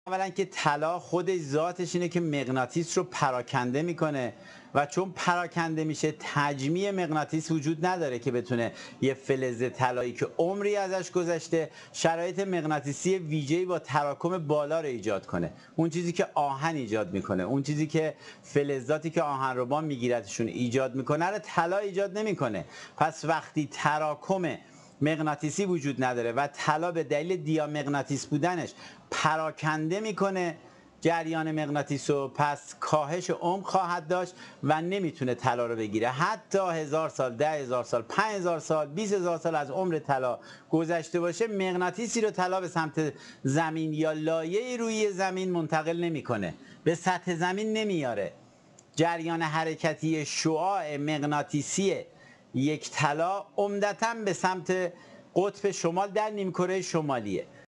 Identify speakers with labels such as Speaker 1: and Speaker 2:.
Speaker 1: اولا که طلا خودش ذاتش اینه که مغناطیس رو پراکنده میکنه و چون پراکنده میشه تجمیع مغناطیس وجود نداره که بتونه یه فلز طلایی که عمری ازش گذشته شرایط مغناطیسی ویژه‌ای با تراکم بالا رو ایجاد کنه. اون چیزی که آهن ایجاد میکنه، اون چیزی که فلزاتی که آهنربا میگیرتشون ایجاد میکنه رو طلا ایجاد نمیکنه. پس وقتی تراکم مغناطیسی وجود نداره و طلا به دلیل دیامغناطیس بودنش پراکنده میکنه جریان مغناطیس رو، پس کاهش عمق خواهد داشت و نمیتونه طلا رو بگیره. حتی 1000 سال، 10,000 سال، 5000 سال، 20,000 سال از عمر طلا گذشته باشه، مغناطیسی رو طلا به سمت زمین یا لایه‌ای روی زمین منتقل نمیکنه، به سطح زمین نمیاره. جریان حرکتی شعاع مغناطیسی یک طلا عمدتاً به سمت قطب شمال در نیمکره شمالیه.